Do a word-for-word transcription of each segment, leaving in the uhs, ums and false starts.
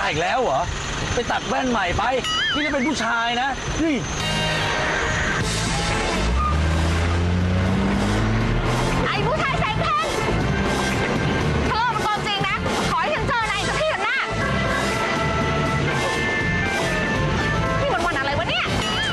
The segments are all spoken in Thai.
อีกแล้วเหรอไปตัดแว่นใหม่ไปนี่จะเป็นผู้ชายนะนี่ไอ้ผู้ชายแสงเพนเธอมันความจริงนะขอให้ฉันเจอนายสักทีเถอะนะนี่มันวันอะไรวะเนี่ย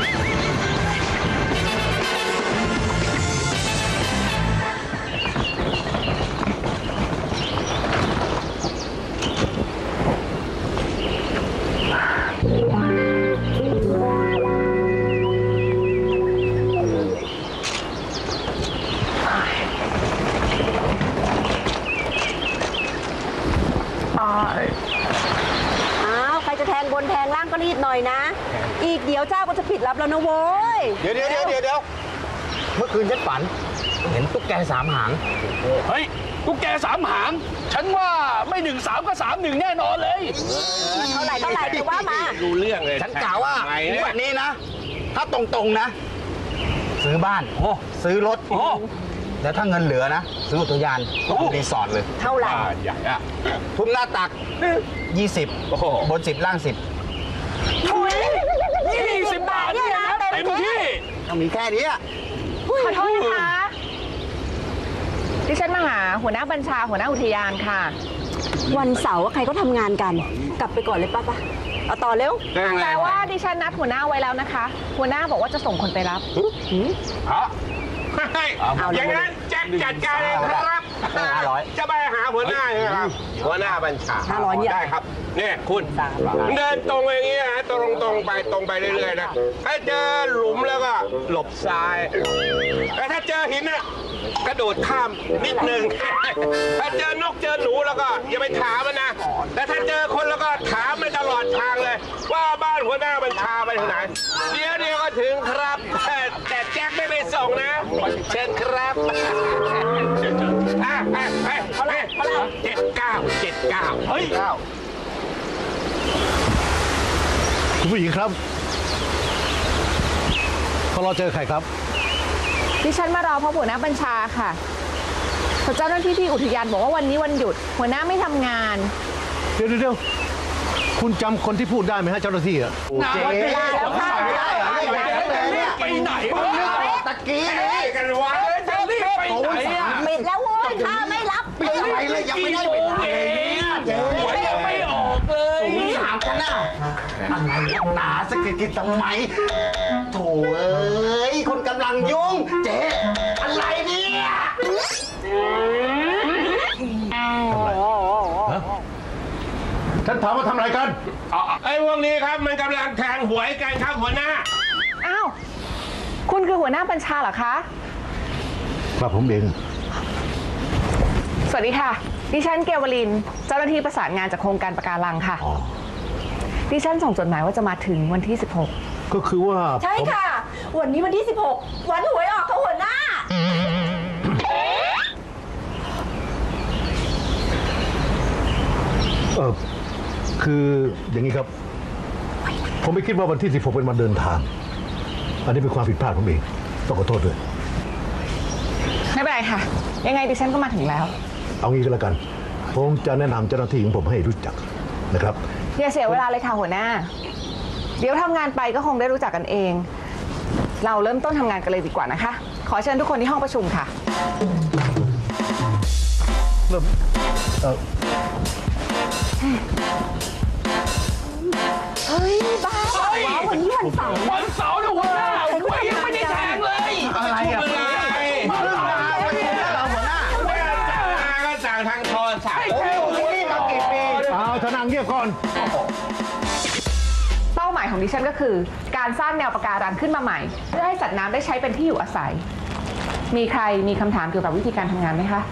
ก็รีบหน่อยนะอีกเดี๋ยวเจ้าก็จะผิดรับแล้วนะโว้ยเดี๋ยวเดี๋ยวเดี๋ยวเดี๋ยวเมื่อคืนฉันฝันเห็นตุ๊กแกสามหางเฮ้ยตุ๊กแกสามหางฉันว่าไม่หนึ่งสามก็สามหนึ่งแน่นอนเลยเท่าไหร่เท่าไหร่ถือว่ามาดูเรื่องเลยฉันกล่าวว่าวันนี้นะถ้าตรงๆนะซื้อบ้านโอ้ซื้อรถโอ้แล้วถ้าเงินเหลือนะซื้ออุทยานรีสอร์ทเลยเท่าไหร่ใหญ่อะทุนหน้าตักยี่สิบบนสิบล่างสิบยี่สิบบาทเนี่ยนะเต็มที่ต้องมีแค่นี้ขอโทษนะคะดิฉันมาหาหัวหน้าบัญชาหัวหน้าอุทยานค่ะวันเสาร์ใครก็ทำงานกันกลับไปก่อนเลยป้าป้าเอาต่อเร็วแต่ว่าดิฉันนัดหัวหน้าไว้แล้วนะคะหัวหน้าบอกว่าจะส่งคนไปรับฮะอย่างนั้นแจ็คจัดการเลยครับจะไปหาหัวหน้าใช่ไหมครับหัวหน้าบัญชาได้ครับเนี่ยคุณเดินตรงอย่างนี้นะตรงตรงไปตรงไปเรื่อยๆนะถ้าเจอหลุมแล้วก็หลบซ้ายแต่ถ้าเจอหินน่ะกระโดดข้ามนิดหนึ่งถ้าเจอนกเจอหนูแล้วก็อย่าไปถามมันนะแต่ถ้าเจอคนแล้วก็ถามมันตลอดทางเลยว่าบ้านหัวหน้าบัญชาไปทางไหนเดี๋ยวเดี๋ยวก็ถึงครับแต่แจ็คไม่ไปส่งนะเชิญครับอ่ะไปไปไปเจ็ดเก้าเจ็ดเก้าเฮ้ยคุณผู้หญิงครับเขารอเจอใครครับดิฉันมารอเพราะหัวหน้าบัญชาค่ะเจ้าหน้าที่ที่อุทยานบอกว่าวันนี้วันหยุดหัวหน้าไม่ทำงานเดี๋ยวเดี๋ยวคุณจำคนที่พูดได้ไหมฮะเจ้าหน้าที่อะเจ๊เวลาแล้วค่ะไปไหนวะตะกี้นี่กันวะจะรีบไปไหนอ่ะปิดแล้วโว้ยข้าไม่รับปิดอะไรเลยยังไม่ได้ปิดเลยเจ๊ยังไม่ออกเลยถามกันนะอะไรหนาสกิดกินทำไมโถ่เอ้ยคนกำลังยุ่งเจ๊อะไรเนี่ยฉันถามว่าทำอะไรกันไอ้พวกนี้ครับมันกำลังแทงหวยกันครับหัวหน้าอ้าวคุณคือหัวหน้าบัญชาเหรอคะครับผมเองสวัสดีค่ะดิฉันเกวลินเจ้าหน้าที่ประสานงานจากโครงการปะการังค่ะดิฉันส่งจดหมายว่าจะมาถึงวันที่สิบหกก็คือว่าใช่ค่ะวันนี้วันที่สิบหกวันหวยออกค่ะหัวหน้าเออคืออย่างนี้ครับผมไม่คิดว่าวันที่สิบหกเป็นวันเดินทางอันนี้เป็นความผิดพลาดผมเองต้องขอโทษด้วยไม่เป็นไรค่ะยังไงดิฉันก็มาถึงแล้วเอางี้ก็แล้วกันผมจะแนะนำเจ้าหน้าที่ของผมให้รู้จักนะครับอย่าเสียเวลาเลยค่ะหัวหน้าเดี๋ยวทำงานไปก็คงได้รู้จักกันเองเราเริ่มต้นทำงานกันเลยดีกว่านะคะขอเชิญทุกคนที่ห้องประชุมค่ะเริ่มเออเฮ้ยบ้าวันนี้วันเสาร์วันเสาร์นะหัวหน้าหวยยังไม่ได้แทงเลยอะไรอ่ะหัวหน้าก็สั่งทางโทรศัพท์นี่มากี่ปีเอาทนายเงียบก่อนเป้าหมายของดิฉันก็คือการสร้างแนวปะการังขึ้นมาใหม่เพื่อให้สัตว์น้ำได้ใช้เป็นที่อยู่อาศัยมีใครมีคำถามเกี่ยวกับวิธีการทำงานไหมคะ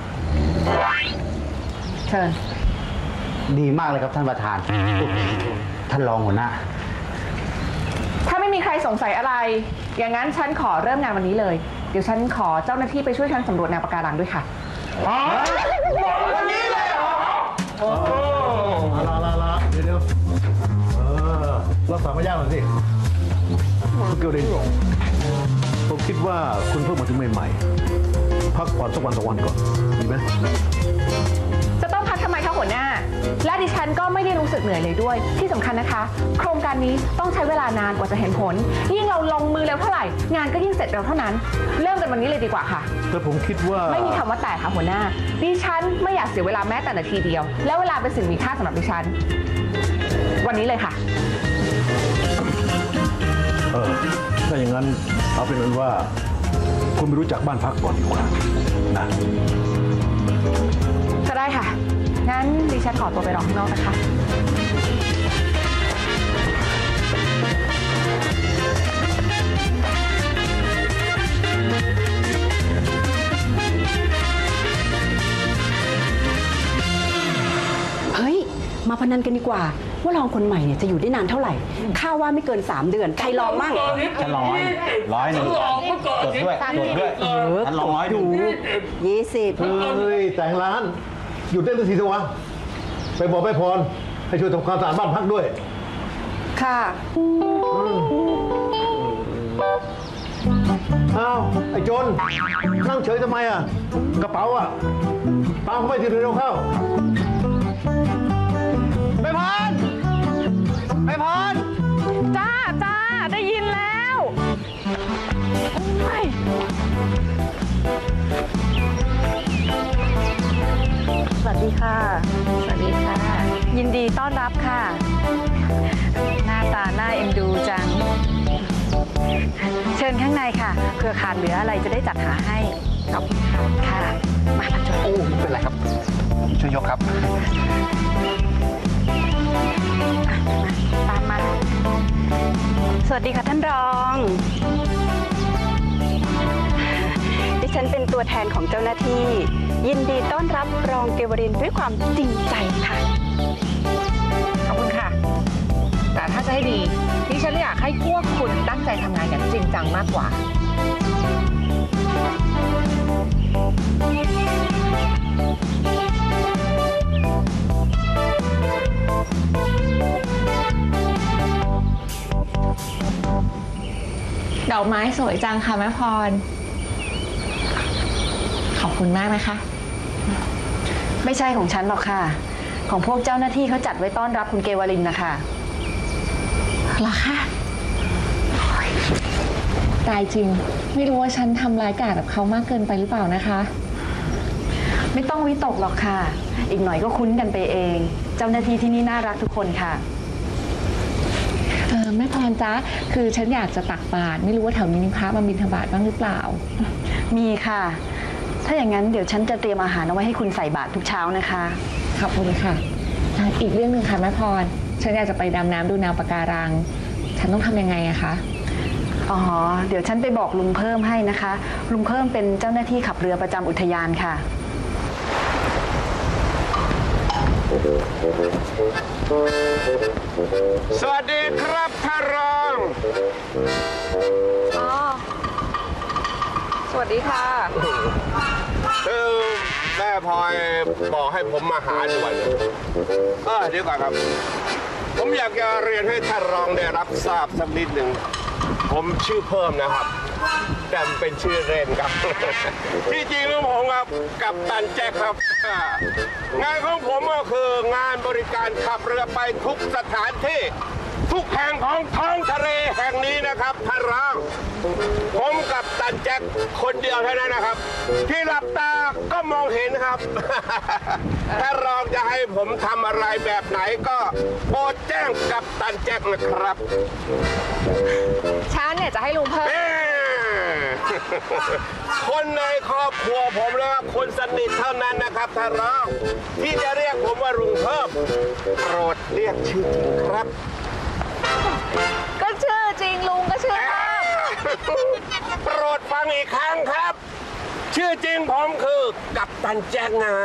เชิญดีมากเลยครับท่านประธานท่านรองหัวหน้าถ้าไม่มีใครสงสัยอะไรอย่างนั้นฉันขอเริ่มงานวันนี้เลยเดี๋ยวฉันขอเจ้าหน้าที่ไปช่วยฉันสำรวจแนวปะการังด้วยค่ะวันนี้เลยเหรอโอ้ลาลาลาเดี๋ยวเดี๋ยวเออรักษามายากหน่อยสิคุณเกียวดินผมคิดว่าคุณเพิ่งมาถึงใหม่ๆพักผ่อนสักวันสองวันก่อนดีไหมจะจะต้องพักทำไมคะหัวหน้าและดิฉันก็ไม่ได้รู้สึกเหนื่อยเลยด้วยที่สำคัญนะคะ โครงการนี้ต้องใช้เวลานานกว่าจะเห็นผลยิ่งเราลงมือเร็วเท่าไหร่งานก็ยิ่งเสร็จเร็วเท่านั้นเริ่มกันวันนี้เลยดีกว่าค่ะแต่ผมคิดว่าไม่มีคำว่าแต่ค่ะหัวหน้าดิฉันไม่อยากเสียเวลาแม้แต่นาทีเดียวและเวลาเป็นสิ่งมีค่าสำหรับดิฉันวันนี้เลยค่ะเออถ้าอย่างนั้นเอาเป็นนั้นว่าคุณไม่รู้จักบ้านพักก่อนดีกว่านะก็ได้ค่ะงั้นดิฉันขอตัวไปรอข้างนอกนะคะเฮ้ยมาพนันกันดีกว่าว่ารองคนใหม่เนี่ยจะอยู่ได้นานเท่าไหร่ข้าว่าไม่เกินสามเดือนใครลองมั่งฉันลองร้อยหนึ่งจดด้วยจดด้วยฉันลองร้อยดูยี่สิบเฮ้ยแต่งร้านหยุดได้ทันทีสิวะไปบอกแม่พรให้ช่วยทำความสะอาดบ้านพักด้วยค่ะอ้าวไอ้โจรนั่งเฉยทำไมอ่ะกระเป๋าอ่ะตามเข้าไปทีเดียวเข้าไปพรไปพรจ้าจ้าได้ยินแล้วโอ้ยสวัสดีค่ะสวัสดีค่ะยินดีต้อนรับค่ะหน้าตาน่าเอ็นดูจังเชิญข้างในค่ะเผื่อขาดเหลืออะไรจะได้จัดหาให้ขอบคุณค่ะค่ะมาพัชโอ้ไม่เป็นไรครับช่วยยกครับตามมาสวัสดีค่ะท่านรองดิฉันเป็นตัวแทนของเจ้าหน้าที่ยินดีต้อนรับรองเกวรินทร์ด้วยความจริงใจค่ะขอบคุณค่ะแต่ถ้าจะให้ดีดิฉันอยากให้พวกคุณตั้งใจทำงานอย่างจริงจังมากกว่าดอกไม้สวยจังค่ะแม่พรขอบคุณมากนะคะไม่ใช่ของฉันหรอกค่ะของพวกเจ้าหน้าที่เขาจัดไว้ต้อนรับคุณเกวรินทร์นะคะเหรอคะตายจริงไม่รู้ว่าฉันทำร้ายกาจกับเขามากเกินไปหรือเปล่านะคะไม่ต้องวิตกหรอกค่ะอีกหน่อยก็คุ้นกันไปเองเจ้าหน้าที่ที่นี่น่ารักทุกคนค่ะเออแม่พรจ๊ะคือฉันอยากจะตักบาตรไม่รู้ว่าแถวนี้มีพระมาบิณฑบาตบ้างหรือเปล่ามีค่ะถ้าอย่างนั้นเดี๋ยวฉันจะเตรียมอาหารเอาไว้ให้คุณใส่บาตรทุกเช้านะคะขอบคุณค่ะอีกเรื่องหนึ่งค่ะแม่พรฉันอยากจะไปดำน้ำดูแนวปะการังฉันต้องทำยังไงอะคะอ๋อเดี๋ยวฉันไปบอกลุงเพิ่มให้นะคะลุงเพิ่มเป็นเจ้าหน้าที่ขับเรือประจำอุทยานค่ะสวัสดีครับท่านรองอ๋อสวัสดีค่ะคือแม่พลอยบอกให้ผมมาหาด่วนเออเดี๋ยวก่อนครับผมอยากจะเรียนให้ท่านรองได้รับทราบสักนิดหนึ่งผมชื่อเพิ่มนะครับแต่เป็นชื่อเล่นครับที่จริงแล้วผมครับกัปตันแจ็คครับงานของผมก็คืองานบริการขับเรือไปทุกสถานที่ทุกแห่งของท้องทะเลแห่งนี้นะครับท่านรองผมกัปตันแจ็คคนเดียวเท่านั้นนะครับที่หลับตาก็มองเห็นครับถ้ารองจะให้ผมทำอะไรแบบไหนก็โปรดแจ้งกัปตันแจ็คนะครับฉันเนี่ยจะให้ลุงเพิ่มคนในครอบครัวผมแล้วคนสนิทเท่านั้นนะครับท่านรองที่จะเรียกผมว่าลุงเพิ่มโปรดเรียกชื่อจริงครับก็ชื่อจริงลุงก็ชื่อโปรดฟังอีกครั้งครับชื่อจริงผมคือกัปตันแจ็คไง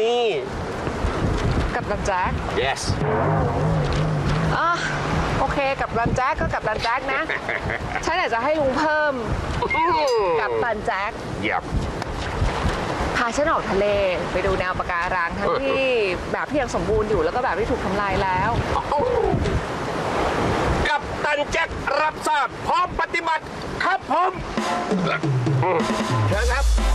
กัปตันแจ็ค yes อ๋อโอเคกัปตันแจ็คก็กัปตันแจ็คนะฉันอยากจะให้ลุงเพิ่มกัปตันแจ็คพาฉันออกทะเลไปดูแนวปะการังทั้งที่แบบที่ยังสมบูรณ์อยู่แล้วก็แบบที่ถูกทำลายแล้วกัปตันแจ็ครับทราบพร้อมปฏิบัติครับผมเชิญครับ